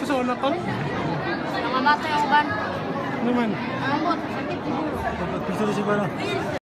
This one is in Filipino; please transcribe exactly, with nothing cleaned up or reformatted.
dito sa una ko. Nangamatay ang uban. Naman. Ambot, sakit siguro. Pagpisto siguro.